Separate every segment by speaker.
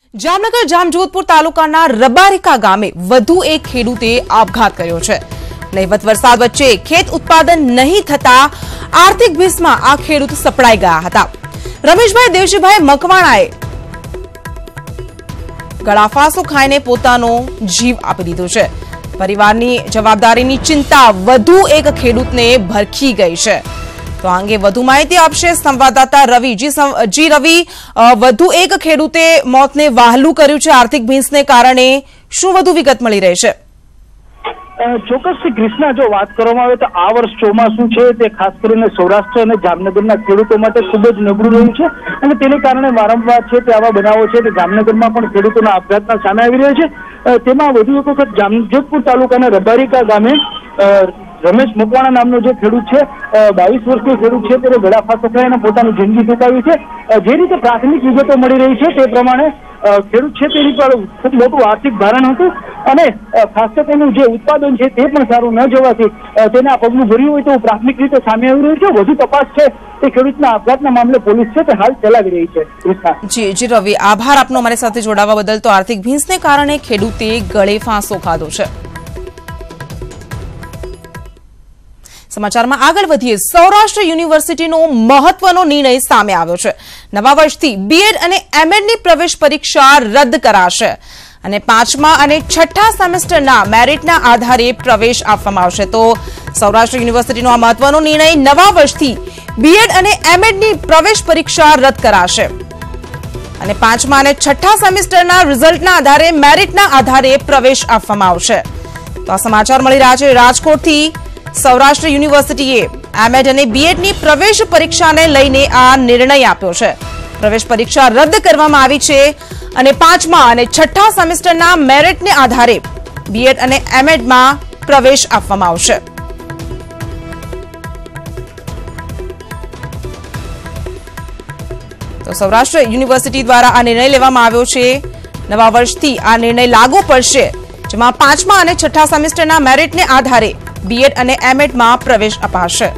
Speaker 1: જામનગર જામજોધપુર તાલુકાના રબારિકા ગામે વધુ એક ખેડૂતે આપઘાત કર્યો છે। નહીવત વરસાદ વચ્ચે ખેત ઉત્પાદન નહીં થતા આર્થિક ભીસમાં આ ખેડૂત સપડાઈ ગયા હતા। રમેશભાઈ દેવજીભાઈ મકવાણાએ ગળાફાંસો ખાઈને પોતાનો જીવ આપી દીધો છે। પરિવારની જવાબદારીની ચિંતા વધુ એક ખેડૂતને ભરખી ગઈ છે। તો આ અંગે વધુ માહિતી આપશે સંવાદદાતા રવિ। જી રવિ, વધુ એક ખેડૂતે મોતને વહાલું કર્યું છે આર્થિક ભીંસને કારણે, શું વધુ વિગત મળી રહી છે?
Speaker 2: ચોક્કસથી કૃષ્ણા, જો વાત કરવામાં આવે તો આ વર્ષ ચોમાસું છે તે ખાસ કરીને સૌરાષ્ટ્ર અને જામનગરના ખેડૂતો માટે ખૂબ જ નબળું રહ્યું છે અને તેને કારણે વારંવાર છે તે આવા બનાવો છે તે જામનગરમાં પણ ખેડૂતોના આપઘાતના સામે આવી રહ્યા છે। તેમાં વધુ એક વખત જામજોધપુર તાલુકાના રબારિકા ગામે રમેશ મકવાણા નામનો જે ખેડૂત છે, 22 વર્ષનો ખેડૂત છે, તેને ગળાફાંસો ખાઈને પોતાનું જિંદગી ટૂંકાવી છે। જે રીતે પ્રાથમિક વિગતો મળી રહી છે તે પ્રમાણે ખેડૂત છે તેની પર ખૂબ મોટું આર્થિક ભારણ હતું અને ખાસ કરીને તેનું જે ઉત્પાદન છે તે પણ સારું ન જવાથી તેને આ પગલું ભર્યું હોય તો પ્રાથમિક રીતે સામે આવી રહ્યું છે। વધુ તપાસ છે તે ખેડૂતના આપઘાતના મામલે પોલીસ છે તે હાલ ચલાવી રહી છે।
Speaker 1: જી રવિ, આભાર આપનો અમારી સાથે જોડાવા બદલ। તો આર્થિક ભીંસને કારણે ખેડૂતે ગળે ફાંસો ખાધો છે। સમાચારમાં આગળ વધીએ। સૌરાષ્ટ્ર યુનિવર્સિટીનો મહત્વનો નિર્ણય સામે આવ્યો છે। નવા વર્ષથી બીએડ અને એમએડની પ્રવેશ પરીક્ષા રદ કરાશે અને 5મા અને 6ઠા સેમેસ્ટરના મેરિટના આધારે પ્રવેશ આપવામાં આવશે। તો સૌરાષ્ટ્ર યુનિવર્સિટીનો આ મહત્વનો નિર્ણય, નવા વર્ષથી બીએડ અને એમએડની પ્રવેશ પરીક્ષા રદ કરાશે અને 5મા અને 6ઠા સેમેસ્ટરના રિઝલ્ટના આધારે મેરિટના આધારે પ્રવેશ આપવામાં આવશે। તો આ સમાચાર મળી રહ્યા છે રાજકોટથી। સૌરાષ્ટ્ર યુનિવર્સિટીએ એમએડ અને બીએડની પ્રવેશ પરીક્ષાને લઈને આ નિર્ણય આપ્યો છે। પ્રવેશ પરીક્ષા રદ કરવામાં આવી છે અને 5મા અને 6ઠા સેમેસ્ટરના મેરિટને આધારે બીએડ અને એમએડમાં પ્રવેશ આપવામાં આવશે। તો સૌરાષ્ટ્ર યુનિવર્સિટી દ્વારા આ નિર્ણય લેવામાં આવ્યો છે। નવા વર્ષથી આ નિર્ણય લાગુ પડશે, જેમાં 5મા અને 6ઠા સેમેસ્ટરના મેરિટને આધારે બીએડ અને એમએડમાં પ્રવેશ અપાશે।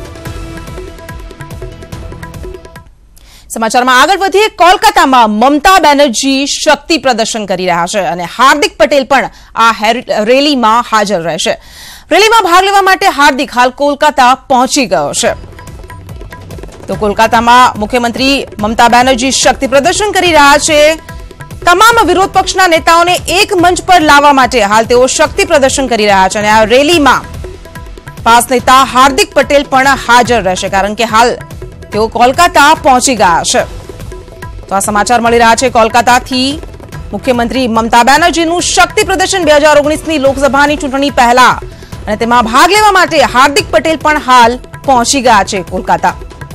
Speaker 1: સમાચારમાં આગળ વધીએ। કોલકાતામાં મમતા બેનર્જી શક્તિ પ્રદર્શન કરી રહ્યા છે અને હાર્દિક પટેલ પણ આ રેલીમાં હાજર રહેશે। રેલીમાં ભાગ લેવા માટે હાર્દિક હાલ કોલકાતા પહોંચી ગયો છે। તો કોલકાતામાં મુખ્યમંત્રી મમતા બેનર્જી શક્તિ પ્રદર્શન કરી રહ્યા છે। તમામ વિરોધ પક્ષના નેતાઓને એક મંચ પર લાવવા માટે હાલ તેઓ શક્તિ પ્રદર્શન કરી રહ્યા છે અને આ રેલીમાં પાસ નેતા હાર્દિક પટેલ પણ હાજર રહેશે, કારણ કે હાલ તેઓ કોલકાતા પહોંચી ગયા છે। તો આ સમાચાર મળી રહ્યા છે કોલકાતાથી। મુખ્યમંત્રી મમતા બેનર્જીનું શક્તિ પ્રદર્શન 2019ની લોકસભાની ચૂંટણી પહેલા અને તેમાં ભાગ લેવા માટે હાર્દિક પટેલ પણ હાલ પહોંચી ગયા છે કોલકાતા।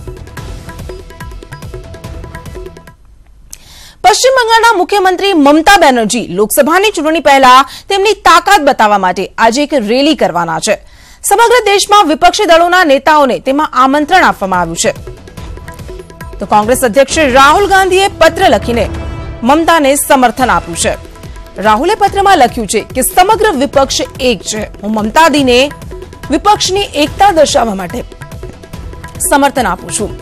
Speaker 1: પશ્ચિમ બંગાળના મુખ્યમંત્રી મમતા બેનર્જી લોકસભાની ચૂંટણી પહેલા તેમની તાકાત બતાવવા માટે આજે એક રેલી કરવાના છે। સમગ્ર દેશમાં વિપક્ષી દળોના નેતાઓને તેમાં આમંત્રણ આપવામાં આવ્યું છે। તો કોંગ્રેસ અધ્યક્ષ રાહુલ ગાંધીએ પત્ર લખીને મમતાને સમર્થન આપ્યું છે। રાહુલે પત્રમાં લખ્યું છે કે સમગ્ર વિપક્ષ એક છે। હું મમતાદીને વિપક્ષની એકતા દર્શાવવા માટે સમર્થન આપું છું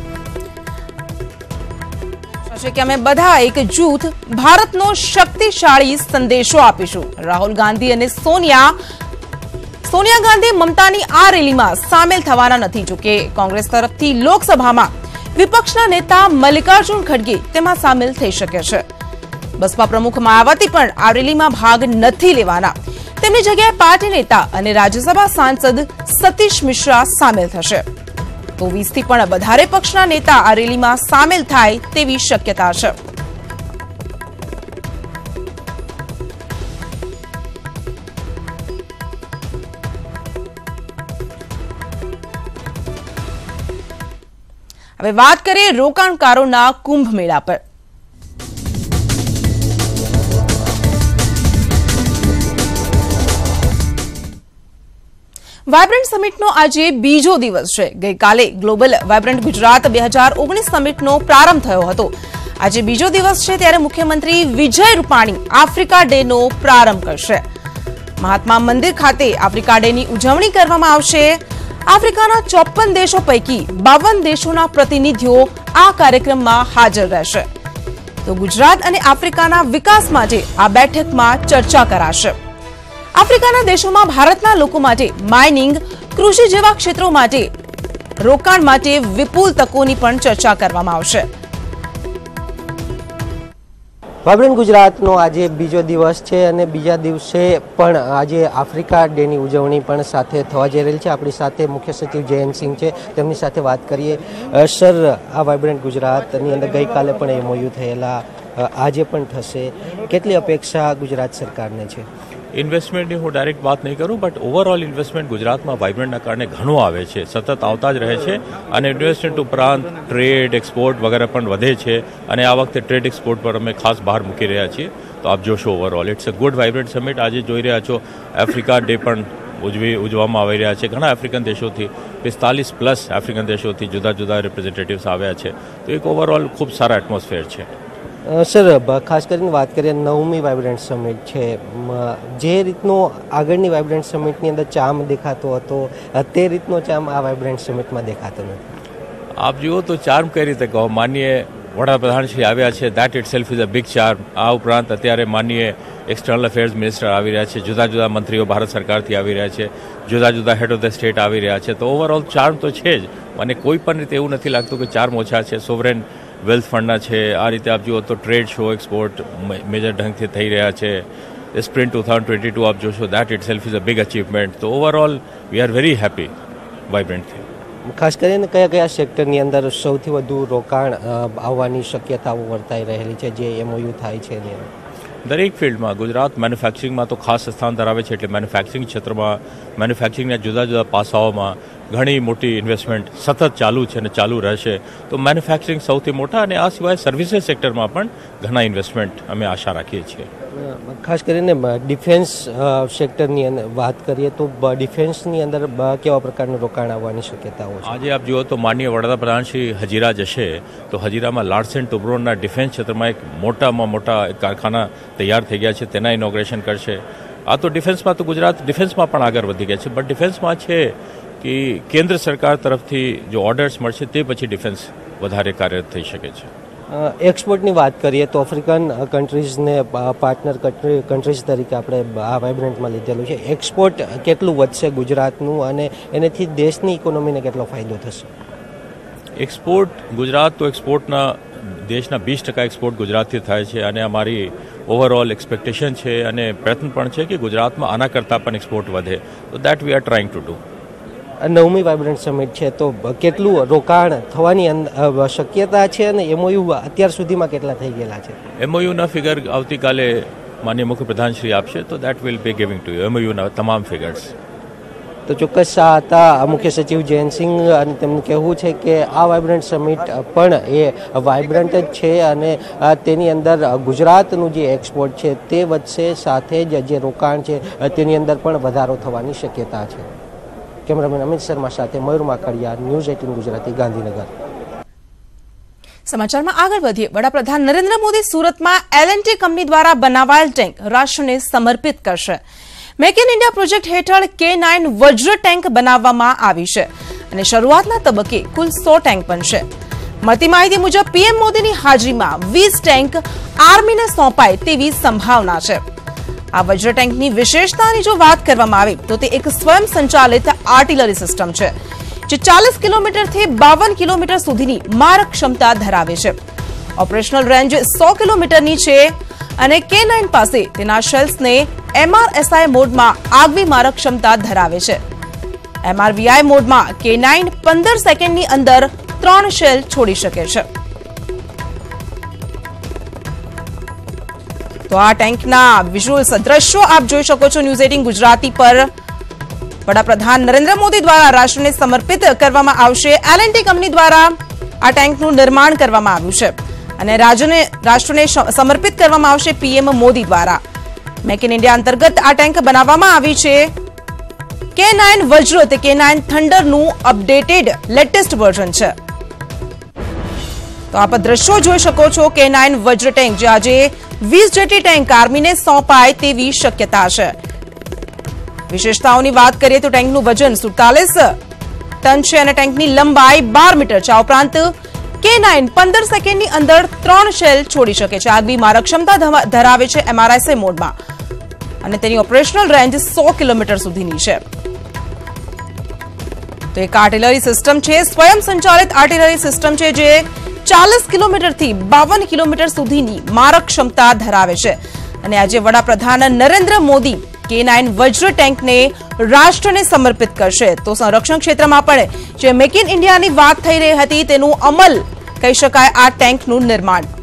Speaker 1: કે અમે બધા એક જૂથ ભારતનો શક્તિશાળી સંદેશો આપીશું। રાહુલ ગાંધી અને સોનિયા ગાંધી મમતાની આ રેલીમાં સામેલ થવાના નથી। જોકે કોંગ્રેસ તરફથી લોકસભામાં વિપક્ષના નેતા મલ્લિકાર્જુન ખડગે તેમાં સામેલ થઈ શકે છે। બસપા પ્રમુખ માયાવતી પણ આ રેલીમાં ભાગ નથી લેવાના। તેમની જગ્યાએ પાર્ટી નેતા અને રાજ્યસભા સાંસદ સતીશ મિશ્રા સામેલ થશે। તો 20થી પણ વધારે પક્ષના નેતા આ રેલીમાં સામેલ થાય તેવી શક્યતા છે। હવે વાત કરીએ રોકાણકારોના કુંભ મેળા પર। વાયબ્રન્ટ સમિટનો આજે બીજો દિવસ છે। ગઈકાલે ગ્લોબલ વાયબ્રન્ટ ગુજરાત 2019 સમિટનો પ્રારંભ થયો હતો। આજે બીજો દિવસ છે ત્યારે મુખ્યમંત્રી વિજય રૂપાણી આફ્રિકા ડેનો પ્રારંભ કરશે। મહાત્મા મંદિર ખાતે આફ્રિકા ડેની ઉજવણી કરવામાં આવશે। આફ્રિકાના 54 દેશો પૈકી 52 દેશોના પ્રતિનિધિઓ આ કાર્યક્રમમાં હાજર રહેશે। તો ગુજરાત અને આફ્રિકાના વિકાસ માટે આ બેઠકમાં ચર્ચા કરાશે. આફ્રિકાના દેશોમાં ભારતના લોકો માટે માઇનિંગ, કૃષિ જેવા ક્ષેત્રો માટે રોકાણ માટે વિપુલ તકોની પણ ચર્ચા કરવામાં આવશે.
Speaker 3: વાઇબ્રન્ટ ગુજરાતનો આજે બીજો દિવસ છે અને બીજા દિવસે પણ આજે આફ્રિકા ડેની ઉજવણી પણ સાથે થવા જઈ રહી છે. આપણી સાથે મુખ્ય સચિવ જયંતસિંહ છે, તેમની સાથે વાત કરીએ. સર, આ વાઇબ્રન્ટ ગુજરાતની અંદર ગઈકાલે પણ MOU થયેલા, આજે પણ થશે. કેટલી અપેક્ષા ગુજરાત સરકારને છે?
Speaker 4: ઇન્વેસ્ટમેન્ટની હું ડાયરેક્ટ વાત નહીં કરું, બટ ઓવરઓલ ઇન્વેસ્ટમેન્ટ ગુજરાતમાં વાઇબ્રન્ટના કારણે ઘણું આવે છે, સતત આવતા જ રહે છે. અને ઇન્વેસ્ટમેન્ટ ઉપરાંત ટ્રેડ, એક્સપોર્ટ વગેરે પણ વધે છે. અને આ વખતે ટ્રેડ એક્સપોર્ટ પર અમે ખાસ બહાર મૂકી રહ્યા છીએ. તો આપ જોશો overall it's a good vibrant summit. આજે જોઈ રહ્યા છો આફ્રિકા ડે પણ ઉજવવામાં આવી રહ્યા છે. ઘણા આફ્રિકન દેશોથી 45+ આફ્રિકન દેશોથી જુદા જુદા રિપ્રેઝેન્ટેટિવ્સ આવ્યા છે. તો એક ઓવરઓલ ખૂબ સારા એટમોસ્ફિયર છે.
Speaker 3: સર, ખાસ કરીને વાત કરીએ 9મી વાઇબ્રન્ટ સમિટ છે. જે રીતનો આગળની વાઇબ્રન્ટ સમિટની અંદર ચામ દેખાતો હતો તે રીતનો ચામ આ વાઇબ્રન્ટ સમિટમાં દેખાતો નથી.
Speaker 4: આપ જુઓ તો ચાર્મ કઈ રીતે કહો. માનનીય વડાપ્રધાન શ્રી આવ્યા છે, that itself is a big charm. આ ઉપરાંત અત્યારે માનનીય એક્સટર્નલ અફેર્સ મિનિસ્ટર આવી રહ્યા છે, જુદા જુદા મંત્રીઓ ભારત સરકારથી આવી રહ્યા છે, જુદા જુદા હેડ ઓફ ધ સ્ટેટ આવી રહ્યા છે. તો ઓવરઓલ ચાર્મ તો છે જ. અને કોઈ પણ રીતે એવું નથી લાગતું કે ચાર્મ ઓછા છે. સોવરેન વેલ્થ ફંડના છે. આ રીતે આપ જુઓ તો ટ્રેડ શો, એક્સપોર્ટ મેજર ઢંગથી થઈ રહ્યા છે. સ્પ્રિન્ટ 2022 આપ જોશો, that itself is a big achievement. તો overall we are very happy વાઇબ્રન્ટથી.
Speaker 3: ખાસ કરીને કયા કયા સેક્ટરની અંદર સૌથી વધુ રોકાણ આવવાની શક્યતાઓ વર્તાઈ રહેલી છે જે MOU થાય છે એની અંદર?
Speaker 4: દરેક ફિલ્ડમાં ગુજરાત મેન્યુફેક્ચરિંગમાં તો ખાસ સ્થાન ધરાવે છે. એટલે મેન્યુફેક્ચરિંગ ક્ષેત્રમાં, મેન્યુફેક્ચરિંગના જુદા જુદા પાસાઓમાં ઘણી મોટી ઇન્વેસ્ટમેન્ટ સતત ચાલુ છે અને ચાલુ રહેશે. તો મેન્યુફેક્ચરિંગ સૌથી મોટા, અને આ સિવાય સર્વિસીસ સેક્ટરમાં પણ ઘણા ઇન્વેસ્ટમેન્ટ અમે આશા રાખીએ છીએ.
Speaker 3: ખાસ કરીને ડિફેન્સ સેક્ટરની અંદર વાત કરીએ તો ડિફેન્સની અંદર કેવા પ્રકારનું રોકાણ આવવાની શક્યતાઓ છે?
Speaker 4: આજે આપ જુઓ તો માનનીય વડાપ્રધાન શ્રી હજીરા જશે. તો હજીરામાં લાર્સન ટુબ્રોના ડિફેન્સ ક્ષેત્રમાં એક મોટામાં મોટા કારખાના તૈયાર થઈ ગયા છે, તેના ઇનોગ્રેશન કરશે. આ તો ડિફેન્સમાં, તો ગુજરાત ડિફેન્સમાં પણ આગળ વધી ગયા છે. બટ ડિફેન્સમાં છે કે કેન્દ્ર સરકાર તરફથી જો ઓર્ડર્સ મળશે તે પછી ડિફેન્સ વધારે કાર્યરત થઈ શકે છે.
Speaker 3: એક્સપોર્ટની વાત કરીએ તો આફ્રિકન કન્ટ્રીઝને પાર્ટનર કન્ટ્રીઝ તરીકે આપણે આ વાઇબ્રન્ટમાં લીધેલું છે. એક્સપોર્ટ કેટલું વધશે ગુજરાતનું અને એનાથી દેશની ઇકોનોમીને કેટલો ફાયદો થશે?
Speaker 4: એક્સપોર્ટ ગુજરાત, તો એક્સપોર્ટના દેશના 20% એક્સપોર્ટ ગુજરાતથી થાય છે. અને અમારી ઓવરઓલ એક્સપેક્ટેશન છે અને પ્રયત્ન પણ છે કે ગુજરાતમાં આના કરતાં પણ એક્સપોર્ટ વધે. તો that we are trying to do.
Speaker 3: 9મી વાઇબ્રન્ટ સમિટ છે તો કેટલું રોકાણ થવાની શક્યતા છે અને MOU અત્યાર સુધીમાં કેટલા થઈ ગયેલા છે?
Speaker 4: MOUના ફિગર આવતીકાલે માનનીય મુખ્યપ્રધાનશ્રી આપશે. તો that will be giving to you MOUના તમામ ફિગર્સ.
Speaker 3: તો ચોક્કસ આ હતા મુખ્ય સચિવ જયંતસિંહ, અને તેમનું કહેવું છે કે આ વાઇબ્રન્ટ સમિટ પણ એ વાઇબ્રન્ટ જ છે અને તેની અંદર ગુજરાતનું જે એક્સપોર્ટ છે તે વધશે, સાથે જ જે રોકાણ છે તેની અંદર પણ વધારો થવાની શક્યતા છે. કેમેરામેન અમિત શર્મા સાથે મયુર માકડિયા, ન્યૂઝ 18 ગુજરાતી, ગાંધીનગર.
Speaker 1: સમાચારમાં આગળ વધીએ. વડાપ્રધાન નરેન્દ્ર મોદી સુરતમાં L&T કંપની દ્વારા બનાવાયેલ ટેન્ક રાષ્ટ્રને સમર્પિત કરશે. મેક ઇન ઇન્ડિયા પ્રોજેક્ટ હેઠળ K9 વજ્ર ટેન્ક બનાવવામાં આવી છે અને શરૂઆતના તબક્કે કુલ 100 ટેન્ક બનશે. મળતી માહિતી મુજબ PM મોદીની હાજરીમાં 20 ટેન્ક આર્મીને સોંપાય તેવી સંભાવના છે. આ વજ્ર ટેન્કની વિશેષતાની જો વાત કરવામાં આવે તો તે એક સ્વયં સંચાલિત આર્ટિલરી સિસ્ટમ છે જે 40 કિલોમીટરથી 52 કિલોમીટર સુધીની મારક ક્ષમતા ધરાવે છે. ઓપરેશનલ રેન્જ 100 કિલોમીટરની છે અને K9 પાસે તેના શેલ્સને MRSI મોડમાં આગવી મારક ક્ષમતા ધરાવે છે. MRVI મોડમાં K9 15 સેકન્ડની અંદર 3 શેલ છોડી શકે છે. તો આ ટેન્કના વિઝ્યુઅલ્સ દ્રશ્યો આપ જોઈ શકો છો ન્યૂઝ 18 ગુજરાતી પર. વડાપ્રધાન નરેન્દ્ર મોદી દ્વારા રાષ્ટ્રને સમર્પિત કરવામાં આવશે. L&T કંપની દ્વારા આ ટેન્કનું નિર્માણ કરવામાં આવ્યું છે અને રાષ્ટ્રને સમર્પિત કરવામાં આવશે PM મોદી દ્વારા. મેક ઇન ઇન્ડિયા અંતર્ગત આ ટેન્ક બનાવવામાં આવી છે. K9 વજ્ર તે K9 થંડરનું અપડેટેડ લેટેસ્ટ વર્ઝન છે. તો આપ દ્રશ્યો જોઈ શકો છો. K9 વજ્ર ટેન્ક જે આજે 20 જેટલી ટેન્ક આર્મીને સોંપાય તેવી શક્યતા છે. વિશેષતાઓની વાત કરીએ તો ટેન્કનું વજન 47 ટન છે અને ટેન્કની લંબાઈ 12 મીટર છે. આ ઉપરાંત K9 15 સેકન્ડની અંદર 3 શેલ છોડી શકે છે. આગવી મારક ક્ષમતા ધરાવે છે MRSA મોડમાં અને તેની ઓપરેશનલ રેન્જ 100 કિલોમીટર સુધીની છે. તો એક આર્ટિલરી સિસ્ટમ છે, સ્વયં સંચાલિત આર્ટિલરી સિસ્ટમ છે જે 40 કિલોમીટરથી 52 કિલોમીટર સુધીની મારક ક્ષમતા ધરાવે છે. અને આજે વડાપ્રધાન નરેન્દ્ર મોદી K9 વજ્ર ટેન્કને રાષ્ટ્રને સમર્પિત કરશે. તો સંરક્ષણ ક્ષેત્રમાં પણ જે મેક ઇન ઇન્ડિયાની વાત થઈ રહી હતી તેનું અમલ કહી શકાય આ ટેન્કનું નિર્માણ.